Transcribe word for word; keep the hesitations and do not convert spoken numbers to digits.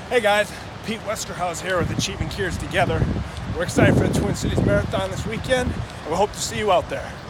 Hey guys, Pete Westerhaus here with Achieving Cures Together. We're excited for the Twin Cities Marathon this weekend, and we hope to see you out there.